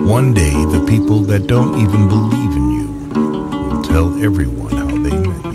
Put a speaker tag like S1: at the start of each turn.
S1: One day, the people that don't even believe in you will tell everyone how they met